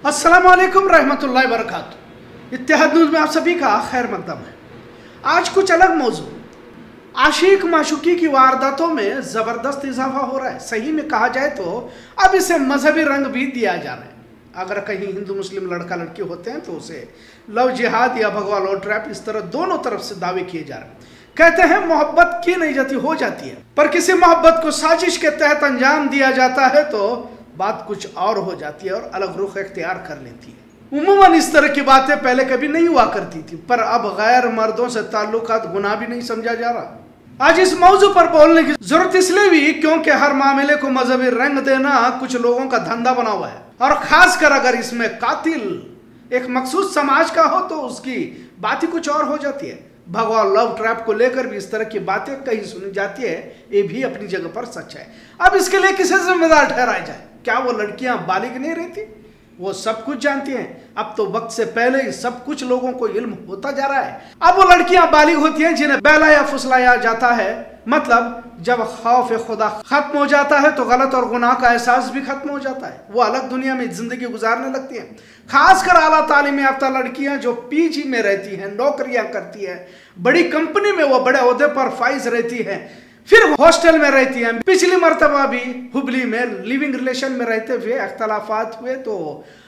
अस्सलाम वालेकुम रहमतुल्लाहि वबरकातुहू। इत्तेहाद न्यूज़ में आप सभी का खैर मकदम है। आज कुछ अलग मौजू, आशिक माशूकी की वारदातों में ज़बरदस्त इजाफा हो रहा है। सही में कहा जाए तो अब इसे मजहबी रंग भी दिया जा रहा है। अगर कहीं हिंदू मुस्लिम लड़का लड़की होते हैं तो उसे लव जिहाद या भगवा लव ट्रैप, इस तरह दोनों तरफ से दावे किए जा रहे हैं। कहते हैं मोहब्बत की नहीं जाती, हो जाती है, पर किसी मोहब्बत को साजिश के तहत अंजाम दिया जाता है तो बात कुछ और हो जाती है और अलग रुख इख्तियार कर लेती है। उम्मूमन इस तरह की बातें पहले कभी नहीं हुआ करती थी, पर अब गैर मर्दों से ताल्लुकात गुनाह भी नहीं समझा जा रहा। आज इस मौजू पर बोलने की जरूरत इसलिए भी क्योंकि हर मामले को मजहबी रंग देना कुछ लोगों का धंधा बना हुआ है, और खासकर अगर इसमें कातिल एक मखसूस समाज का हो तो उसकी बात ही कुछ और हो जाती है। भगवा लव ट्रैप को लेकर भी इस तरह की बातें कहीं सुनी जाती है, ये भी अपनी जगह पर सच है। अब इसके लिए किसे जिम्मेदार ठहराया जाए? क्या वो लड़कियां बालिग नहीं रहती? वो सब कुछ जानती हैं। अब तो वक्त से पहले ही सब कुछ लोगों को इल्म होता जा रहा है। अब वो लड़कियां बालिग होती हैं जिन्हें बहलाया फुसलाया जाता है, मतलब जब खौफ खुदा खत्म हो जाता है तो गलत और गुनाह का एहसास भी खत्म हो जाता है। वो अलग दुनिया में जिंदगी गुजारने लगती हैं। खासकर आला तालीम याफ्ता लड़कियां जो पीजी में रहती हैं, नौकरियां करती हैं, बड़ी कंपनी में वो बड़े ओहदे पर फाइज रहती हैं, फिर हॉस्टल में रहती हैं। पिछली मर्तबा भी हुबली में लिविंग रिलेशन में रहते हुए अख्तलाफात हुए तो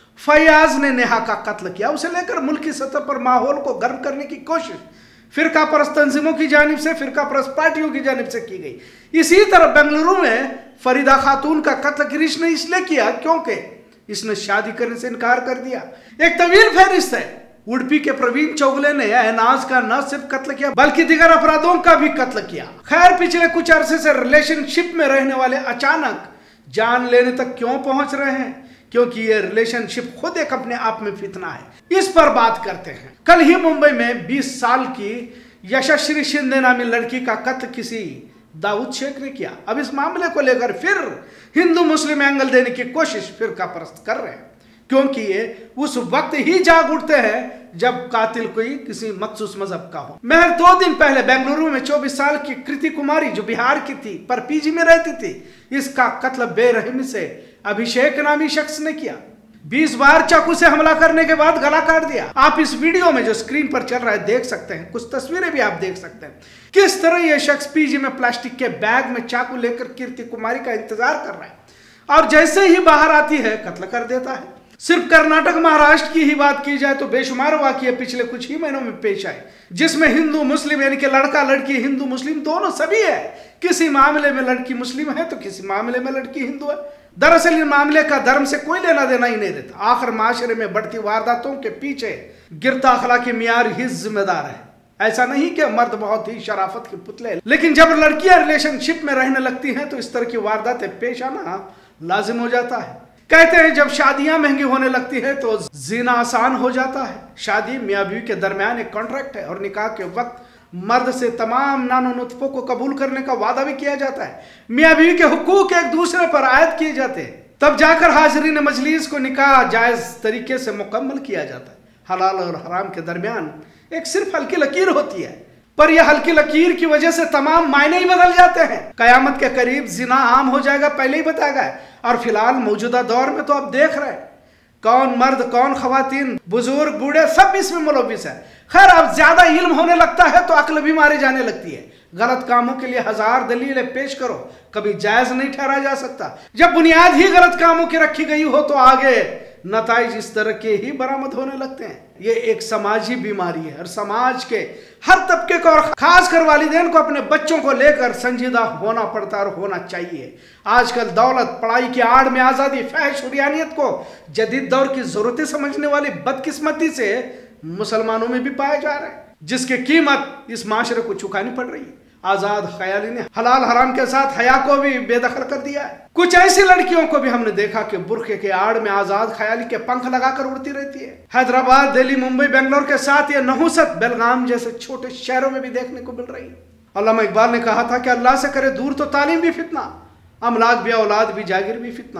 फयाज ने नेहा का कत्ल किया। उसे लेकर मुल्की सतह पर माहौल को गर्म करने की कोशिश फिरका परस्त तंजीमों की जानिब से, फिरका परस्त पार्टियों की जानिब से की गई। इसी तरह बेंगलुरु में फरीदा खातून का कत्ल गिरीश ने इसलिए किया क्योंकि इसने शादी करने से इनकार कर दिया। एक तवील फहरिस्त है। उडुपी के प्रवीण चौगले ने एहनाज का न सिर्फ कत्ल किया बल्कि दिगर अपराधों का भी कत्ल किया। खैर, पिछले कुछ अरसे से रिलेशनशिप में रहने वाले अचानक जान लेने तक क्यों पहुंच रहे हैं? क्योंकि ये रिलेशनशिप खुद एक अपने आप में फितना है। इस पर बात करते हैं। कल ही मुंबई में 20 साल की यशस्वी शिंदे नामी लड़की का कत्ल किसी दाऊद शेख ने किया। अब इस मामले को लेकर फिर हिंदू मुस्लिम एंगल देने की कोशिश फिरका परस्त कर रहे हैं, क्योंकि ये उस वक्त ही जाग उठते हैं जब कातिल कोई किसी मखसूस मजहब का हो। महज 2 दिन पहले बेंगलुरु में 24 साल की कृति कुमारी, जो बिहार की थी पर पीजी में रहती थी, इसका कत्ल बेरहमी से अभिषेक नामी शख्स ने किया। 20 बार चाकू से हमला करने के बाद गला काट दिया। आप इस वीडियो में जो स्क्रीन पर चल रहा है देख सकते हैं, कुछ तस्वीरें भी आप देख सकते हैं किस तरह यह शख्स पीजी में प्लास्टिक के बैग में चाकू लेकर कीर्ति कुमारी का इंतजार कर रहा है, और जैसे ही बाहर आती है कत्ल कर देता है। सिर्फ कर्नाटक महाराष्ट्र की ही बात की जाए तो बेशुमार वाक़ये पिछले कुछ ही महीनों में पेश आए, जिसमें हिंदू मुस्लिम यानी कि लड़का लड़की, हिंदू मुस्लिम दोनों सभी है। किसी मामले में लड़की मुस्लिम है तो किसी मामले में लड़की हिंदू है। दरअसल इन मामले का धर्म से कोई लेना देना ही नहीं रहता। आखिर माशरे में बढ़ती वारदातों के पीछे गिरता अखलाकी मियार ही जिम्मेदार है। ऐसा नहीं कि मर्द बहुत ही शराफत के पुतले, लेकिन जब लड़कियां रिलेशनशिप में रहने लगती हैं तो इस तरह की वारदातें पेश आना लाजिम हो जाता है। कहते हैं जब शादियां महंगी होने लगती है तो जीना आसान हो जाता है। शादी मियां बीवी के दरमियान एक कॉन्ट्रैक्ट है और निकाह के वक्त मर्द से तमाम नानो नुत्फों को कबूल करने का वादा भी किया जाता है। मियां बीवी के हुकूक एक दूसरे पर आयद किए जाते हैं, तब जाकर हाजिरीन मजलिस को निकाह जायज तरीके से मुकम्मल किया जाता है। हलाल और हराम के दरमियान एक सिर्फ हल्की लकीर होती है, पर यह हल्की लकीर की वजह से तमाम मायने ही बदल जाते हैं। कयामत के करीब जिना आम हो जाएगा, पहले ही बताया गया है। और फिलहाल मौजूदा दौर में तो आप देख रहे हैं कौन मर्द कौन खवातीन, बुजुर्ग बूढ़े सब इसमें मुलविस है। खैर, अब ज्यादा इल्म होने लगता है तो अक्ल भी मारी जाने लगती है। गलत कामों के लिए 1000 दलीलें पेश करो, कभी जायज नहीं ठहराया जा सकता। जब बुनियाद ही गलत कामों की रखी गई हो तो आगे नताइज इस तरह के ही बरामद होने लगते हैं। ये एक समाजी बीमारी है और समाज के हर तबके को और खासकर वालिदैन को अपने बच्चों को लेकर संजीदा होना पड़ता और होना चाहिए। आजकल दौलत, पढ़ाई की आड़ में आज़ादी, फहश, हुरियानियत को जदीद दौर की जरूरतें समझने वाली बदकिस्मती से मुसलमानों में भी पाया जा रहा है, जिसकी कीमत इस माशरे को चुकानी पड़ रही है। आजाद ख्याली ने हलाल हराम के साथ हया को भी बेदखल कर दिया है। कुछ ऐसी लड़कियों को भी हमने देखा कि बुर्के के आड़ में आजाद ख्याली के पंख लगाकर उड़ती रहती है। हैदराबाद, दिल्ली, मुंबई, बेंगलोर के साथ ये नहुसत बेलगाम जैसे छोटे शहरों में भी देखने को मिल रही है। अल्लामा इकबाल ने कहा था कि अल्लाह से करे दूर तो तालीम भी फितना, अमलाक भी, औलाद भी, जागिर भी फितना।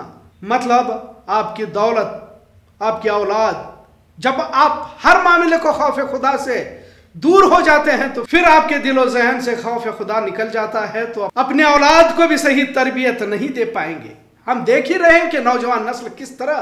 मतलब आपकी दौलत, आपकी औलाद, जब आप हर मामले को खौफ खुदा से दूर हो जाते हैं तो फिर आपके दिलो जहन से खौफ खुदा निकल जाता है, तो अपने औलाद को भी सही तरबियत नहीं दे पाएंगे। हम देख ही रहे हैं कि नौजवान नस्ल किस तरह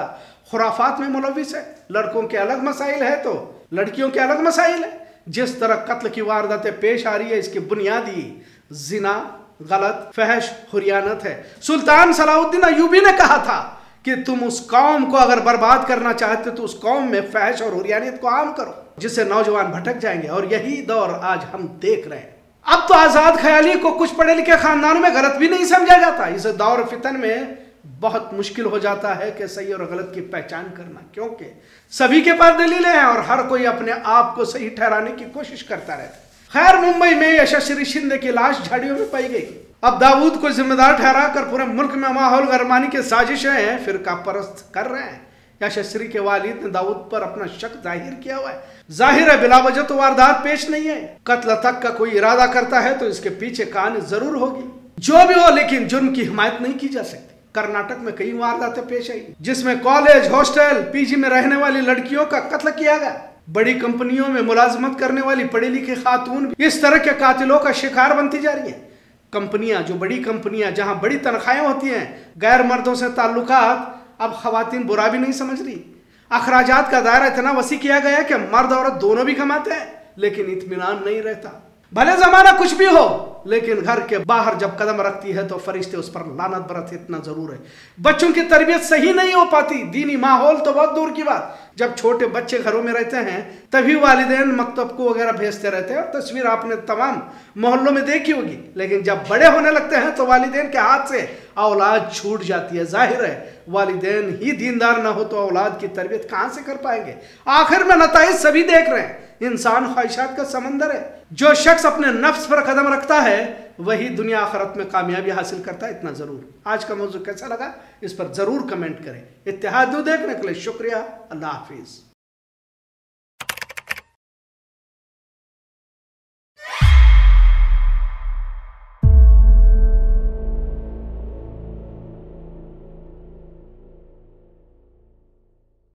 खुराफात में मुलविस है। लड़कों के अलग मसाइल है तो लड़कियों के अलग मसाइल है। जिस तरह कत्ल की वारदातें पेश आ रही है, इसकी बुनियादी जिना, गलत, फहश, हुरियानत है। सुल्तान सलाहुद्दीन अय्यूबी ने कहा था कि तुम उस कौम को अगर बर्बाद करना चाहते तो उस कौम में फहश और हुरियानियत को आम करो, जिससे नौजवान भटक जाएंगे। और यही दौर आज हम देख रहे हैं। अब तो आजाद ख्याली को कुछ पढ़े लिखे खानदानों में गलत भी नहीं समझा जाता। इस दौर फितन में बहुत मुश्किल हो जाता है कि सही और गलत की पहचान करना, क्योंकि सभी के पास दलीलें हैं और हर कोई अपने आप को सही ठहराने की कोशिश करता रहता है। खैर, मुंबई में यशस्वी शिंदे की लाश झाड़ियों में पाई गई। अब दाऊद को जिम्मेदार ठहराकर पूरे मुल्क में माहौल गरमाने की साजिशें फिरका परस्त कर रहे हैं। यशस्वी के वालिद ने दाऊद पर अपना शक जाहिर किया हुआ है। जाहिर है बिला वजह तो वारदात पेश नहीं है। कत्ल तक का कोई इरादा करता है तो इसके पीछे कहानी जरूर होगी। जो भी हो, लेकिन जुर्म की हिमायत नहीं की जा सकती। कर्नाटक में कई वारदातें पेश आई जिसमें कॉलेज, हॉस्टल, पीजी में रहने वाली लड़कियों का कत्ल किया गया। बड़ी कंपनियों में मुलाजमत करने वाली पढ़ी लिखी खातून इस तरह के कातिलों का शिकार बनती जा रही है। कंपनियां, जो बड़ी कंपनियां जहां बड़ी तनख्वाहें होती हैं, गैर मर्दों से ताल्लुकात अब खवातीन बुरा भी नहीं समझ रही। अखराजात का दायरा इतना वसी किया गया कि मर्द औरत दोनों भी कमाते हैं, लेकिन इत्मीनान नहीं रहता। भले जमाना कुछ भी हो, लेकिन घर के बाहर जब कदम रखती है तो फरिश्ते उस पर लानत बरसते, इतना जरूर है। बच्चों की तरबियत सही नहीं हो पाती, दीनी माहौल तो बहुत दूर की बात। जब छोटे बच्चे घरों में रहते हैं तभी वालिदैन मकतब को वगैरह भेजते रहते हैं। और तस्वीर आपने तमाम मोहल्लों में देखी होगी। लेकिन जब बड़े होने लगते हैं तो वालिदैन के हाथ से औलाद छूट जाती है। जाहिर है वालिदैन ही दीनदार ना हो तो औलाद की तरबियत कहां से कर पाएंगे। आखिर में नताइज सभी देख रहे हैं। इंसान ख्वाहिशात का समंदर है। जो शख्स अपने नफ्स पर कदम रखता है वही दुनिया आखिरत में कामयाबी हासिल करता है, इतना जरूर। आज का मौजू कैसा लगा इस पर जरूर कमेंट करें। इत्तेहाद देखने के लिए शुक्रिया। अल्लाह हाफिज।